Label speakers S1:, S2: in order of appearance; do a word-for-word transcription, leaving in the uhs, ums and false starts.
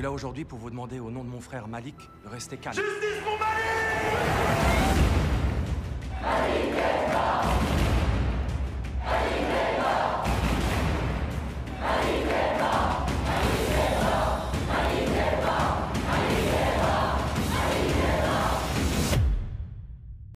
S1: là aujourd'hui pour vous demander au nom de mon frère Malik de rester calme.
S2: Justice pour Malik! Malik est mort!